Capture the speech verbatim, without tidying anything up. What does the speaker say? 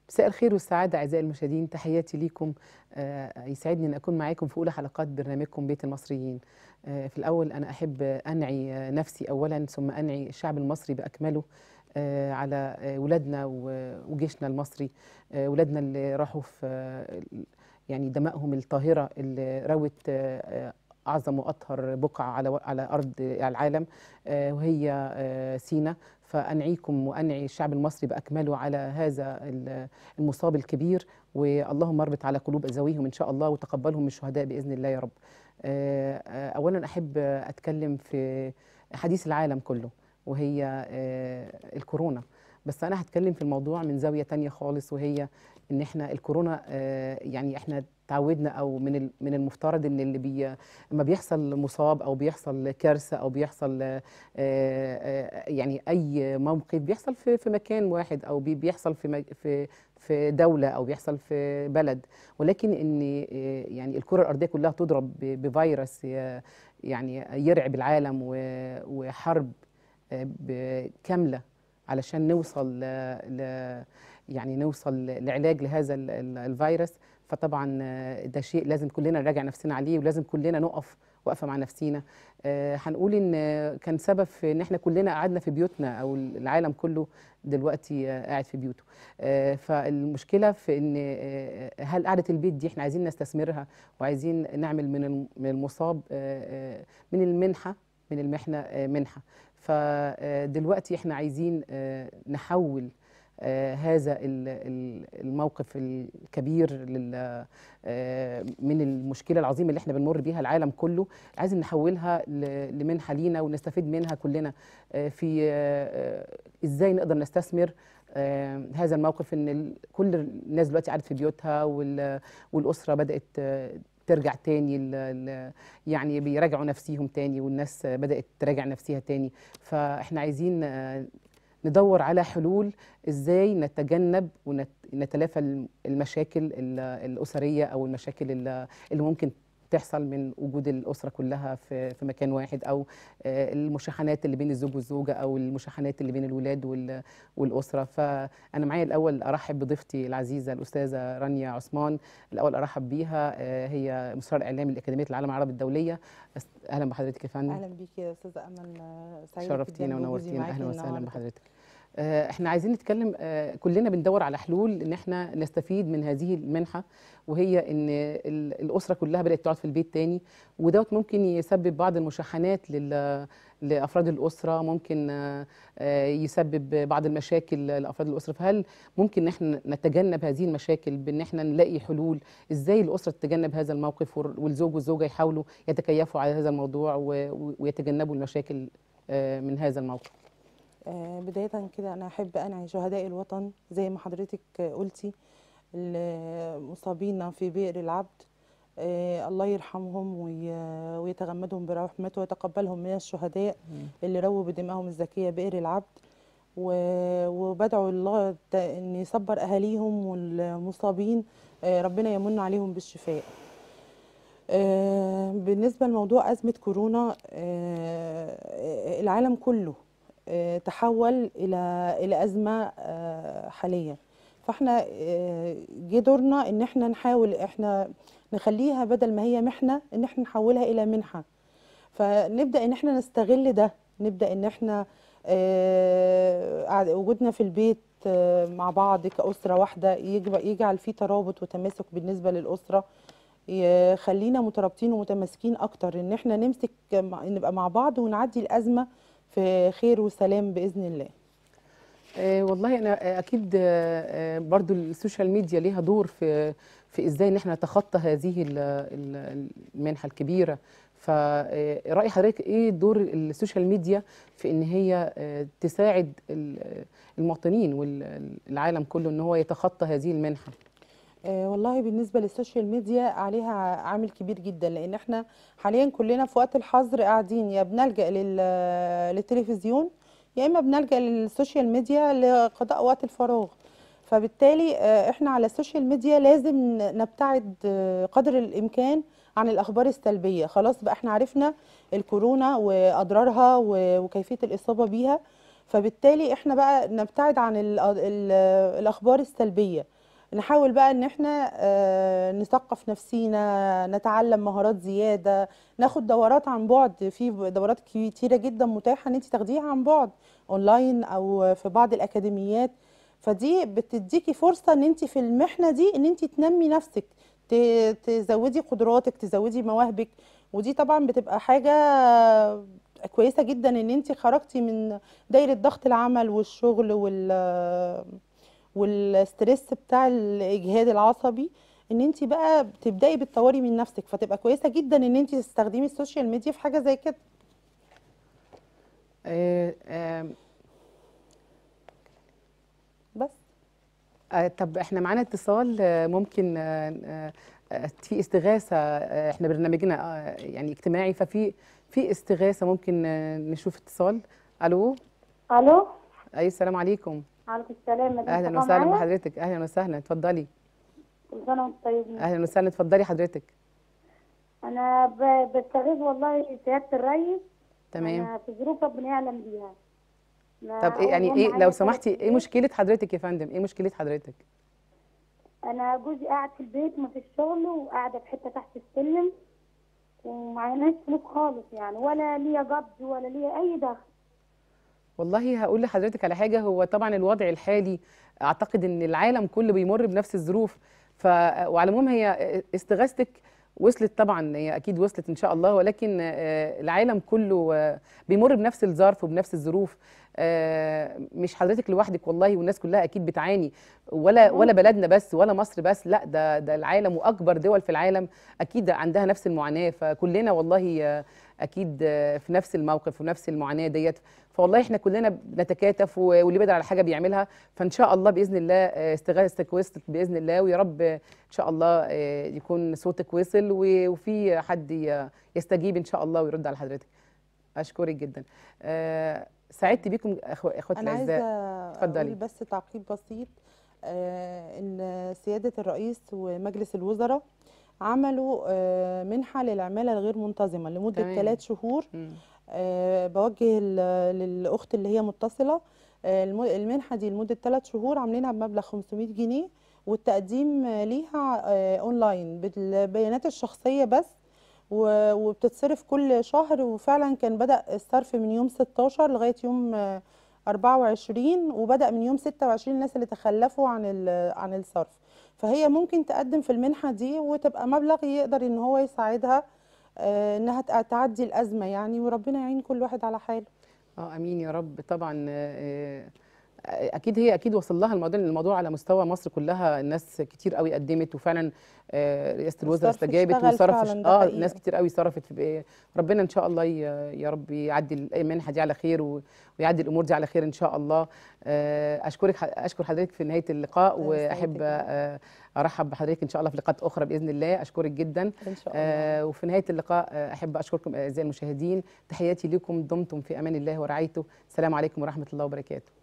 مساء الخير والسعادة أعزائي المشاهدين، تحياتي ليكم. آه، يسعدني أن أكون معاكم في أولى حلقات برنامجكم بيت المصريين. آه، في الأول أنا أحب أنعي آه، نفسي أولا، ثم أنعي الشعب المصري بأكمله آه، على آه، ولادنا و- وجيشنا المصري. آه، ولادنا اللي راحوا في آه، يعني دمائهم الطاهرة اللي روت آه، آه، أعظم وأطهر بقعة على على أرض العالم، آه، وهي آه، سينا. فأنعيكم وأنعي الشعب المصري بأكمله على هذا ال- المصاب الكبير، واللهم اربط على قلوب ذويهم إن شاء الله وتقبلهم من الشهداء بإذن الله يا رب. آه، آه، أولا أحب أتكلم في حديث العالم كله، وهي آه، الكورونا. بس أنا هتكلم في الموضوع من زاوية تانية خالص، وهي إن إحنا الكورونا آه، يعني إحنا تعودنا، أو من ال- من المفترض إن اللي بي لما بيحصل مصاب أو بيحصل كارثة أو بيحصل آه، آه، يعني اي موقف بيحصل في في مكان واحد، او بي- بيحصل في مج- في في دوله، او بيحصل في بلد، ولكن ان آه، يعني الكره الارضيه كلها تضرب ب- بفيروس ي- يعني يرعب العالم، و- وحرب آه، ب- كامله علشان نوصل ل ل- يعني نوصل لعلاج لهذا ال- ال- الفيروس. فطبعا آه، ده شيء لازم كلنا نراجع نفسنا عليه، ولازم كلنا نقف وقفه مع نفسينا. آه، هنقول ان آه، كان سبب في ان احنا كلنا قعدنا في بيوتنا، او العالم كله دلوقتي آه، قاعد في بيوته. آه، فالمشكله في ان آه، هل قعده البيت دي احنا عايزين نستثمرها، وعايزين نعمل من الم- من المصاب آه، آه، من المنحه، من المحنه آه، منحه. فدلوقتي احنا عايزين آه، نحول آه، هذا ال- ال- الموقف الكبير لل- آه، من المشكله العظيمه اللي احنا بنمر بيها العالم كله، عايزين نحولها ل- لمنحه لينا ونستفيد منها كلنا. آه، في آه، آه، ازاي نقدر نستثمر آه، هذا الموقف، ان ال- كل الناس دلوقتي قاعده في بيوتها، وال- والاسره بدات آه، ترجع تاني ل- ل- يعني بيراجعوا نفسيهم تاني، والناس آه، بدأت تراجع نفسها تاني. فاحنا عايزين آه، ندور على حلول ازاي نتجنب ونتلافى المشاكل ال- الأسرية، او المشاكل ال- اللي ممكن تحصل من وجود الأسرة كلها في في مكان واحد، او آه، المشاحنات اللي بين الزوج والزوجة، او المشاحنات اللي بين الولاد وال- والأسرة. فأنا معايا الأول أرحب بضيفتي العزيزة الأستاذة رانيا عثمان. الأول أرحب بيها، آه، هي مستشار إعلامي لأكاديمية العالم العربي الدولية. أس- أهلا بحضرتك يا فندم. اهلا بيكي يا استاذه امل، آه، سعيده جدا شرفتينا بوجودي ونورتينا، معاكي اهلا وسهلا النهارده. بحضرتك. آه، احنا عايزين نتكلم، آه، كلنا بندور على حلول ان احنا نستفيد من هذه المنحه، وهي ان ال- الاسره كلها بدات تقعد في البيت تاني، ودوت ممكن يسبب بعض المشاحنات لل لافراد الاسره، ممكن آه، آه، يسبب بعض المشاكل لافراد الاسره. فهل ممكن ان احنا نتجنب هذه المشاكل بان احنا نلاقي حلول؟ ازاي الاسره تتجنب هذا الموقف، وال- والزوج والزوجه يحاولوا يتكيفوا على هذا الموضوع و- ويتجنبوا المشاكل آه، من هذا الموقف؟ آه، بدايه كده انا احب انعي شهداء الوطن زي ما حضرتك آه، قلتي، المصابين في بئر العبد. آه، الله يرحمهم وي- ويتغمدهم برحمته ويتقبلهم من الشهداء اللي رووا بدمائهم الزكيه بئر العبد. و- وبدعو الله ت- ان يصبر اهاليهم والمصابين، آه، ربنا يمن عليهم بالشفاء. آه، بالنسبة لموضوع أزمة كورونا، آه، العالم كله آه، تحول إلى إلى أزمة آه، حاليا. فاحنا آه، جه دورنا إن احنا نحاول احنا نخليها بدل ما هي محنة إن احنا نحولها إلى منحة. فنبدأ إن احنا نستغل ده، نبدأ إن احنا آه، قعد- وجودنا في البيت آه، مع بعض كأسرة واحدة يجب- يجعل فيه ترابط وتماسك بالنسبة للأسرة، يخلينا مترابطين ومتماسكين اكتر، ان احنا نمسك مع- نبقى مع بعض ونعدي الازمه في خير وسلام باذن الله. آه، والله انا آه، اكيد آه، آه، برضو السوشيال ميديا ليها دور في في ازاي ان احنا نتخطى هذه ال- ال- المنحه الكبيره. فرأي حضرتك ايه دور السوشيال ميديا في ان هي آه، تساعد ال- المواطنين والعالم كله ان هو يتخطى هذه المنحه؟ آه والله بالنسبه للسوشيال ميديا عليها عامل كبير جدا، لان احنا حاليا كلنا في وقت الحظر قاعدين يا بنلجأ لل- للتلفزيون، يا اما بنلجأ للسوشيال ميديا لقضاء وقت الفراغ. فبالتالي آه، احنا على السوشيال ميديا لازم نبتعد آه، قدر الامكان عن الاخبار السلبيه. خلاص بقى احنا عرفنا الكورونا واضرارها و- وكيفيه الاصابه بيها، فبالتالي احنا بقى نبتعد عن ال- ال- الاخبار السلبيه. نحاول بقى ان احنا آه، نثقف نفسينا، نتعلم مهارات زيادة، ناخد دورات عن بعد. في دورات كتيرة جدا متاحة ان انت تاخديها عن بعد اونلاين او في بعض الاكاديميات. فدي بتديكي فرصة ان انت في المحنة دي ان انت تنمي نفسك، ت- تزودي قدراتك، تزودي مواهبك. ودي طبعا بتبقى حاجة كويسة جدا ان انت خرجتي من دايرة ضغط العمل والشغل وال والستريس بتاع الاجهاد العصبي، ان انت بقى بتبداي بتطوري من نفسك. فتبقى كويسه جدا ان انت تستخدمي السوشيال ميديا في حاجه زي كده. آه، آه، بس آه، طب احنا معانا اتصال، آه، ممكن آه، آه، آه، في استغاثة، آه، احنا برنامجنا آه، يعني اجتماعي، ففي في استغاثة، ممكن آه، نشوف اتصال. الو. الو. اي السلام عليكم. عليكم السلام. مدام اهلا صفاء وسهلا معايا. بحضرتك، اهلا وسهلا، اتفضلي. كل سنه وانتم طيبين. اهلا وسهلا، اتفضلي حضرتك. انا ب- بستغيث والله سياده الرئيس. تمام. انا في ظروف ربنا يعلم بيها. طب انا ايه اول يعني، هم ايه لو معايا ثلاث سمحتي، ايه بيوت. مشكلة حضرتك يا فندم، ايه مشكلة حضرتك؟ انا جوزي قاعد في البيت ما فيش شغل، وقاعده في حته تحت السلم، ومعيناش فلوس خالص يعني، ولا ليا قبض ولا ليا اي دخل. والله هقول لحضرتك على حاجة، هو طبعا الوضع الحالي أعتقد إن العالم كله بيمر بنفس الظروف. ف وعلى العموم هي استغاثتك وصلت، طبعا هي أكيد وصلت إن شاء الله، ولكن آه، العالم كله آه، بيمر بنفس الظرف وبنفس الظروف. آه، مش حضرتك لوحدك والله، والناس كلها أكيد بتعاني، ولا ولا ممكن. بلدنا بس ولا مصر بس، لا ده ده العالم وأكبر دول في العالم أكيد عندها نفس المعاناة. فكلنا والله آه، أكيد آه، في نفس الموقف ونفس المعاناة ديت. فوالله احنا كلنا بنتكاتف، و- واللي بيقدر على حاجه بيعملها. فان شاء الله باذن الله آه، استغاثتك وصلت باذن الله، ويا رب آه، ان شاء الله آه، يكون صوتك وصل، و- وفي حد ي- يستجيب ان شاء الله ويرد على حضرتك. اشكرك جدا. آه، سعدت بيكم أخو- اخواتي انا عايزه الاعزاء. اقول اتفضلي. بس تعقيب بسيط. آه، ان سياده الرئيس ومجلس الوزراء عملوا آه، منحه للعماله الغير منتظمه لمده تمام. ثلاث شهور. مم. آه، بوجه ال- للأخت اللي هي متصلة. آه، الم- المنحة دي لمدة ثلاث شهور عاملينها بمبلغ خمسمائة جنيه، والتقديم آه، ليها آه، أونلاين بالبيانات الشخصية بس، و- وبتتصرف كل شهر. وفعلا كان بدأ الصرف من يوم ستاشر لغاية يوم آه، أربعة وعشرين، وبدأ من يوم ستة وعشرين الناس اللي تخلفوا عن ال- عن الصرف. فهي ممكن تقدم في المنحة دي وتبقى مبلغ يقدر ان هو يساعدها آه، انها تع- تعدي الازمه يعني، وربنا يعين كل واحد على حاله. اه امين يا رب. طبعا آه، آه، اكيد هي اكيد وصل لها الموضوع، الموضوع على مستوى مصر كلها، الناس كتير قوي قدمت، وفعلا آه، رئاسه الوزراء الصرف استجابت اشتغل وصرف. فعلا، ده اه ناس حقيقه. كتير قوي صرفت في. ربنا ان شاء الله ي- يا رب يعدي المنحه دي على خير، و- ويعدي الامور دي على خير ان شاء الله. آه، اشكرك ح- اشكر حضرتك في نهايه اللقاء، ربنا واحب يسعدك. آه، ارحب بحضرتك ان شاء الله في لقاءات اخرى باذن الله. اشكرك جدا. ان شاء الله. آه، وفي نهايه اللقاء آه، احب اشكركم اعزائي المشاهدين. تحياتي لكم، دمتم في امان الله ورعايته. السلام عليكم ورحمه الله وبركاته.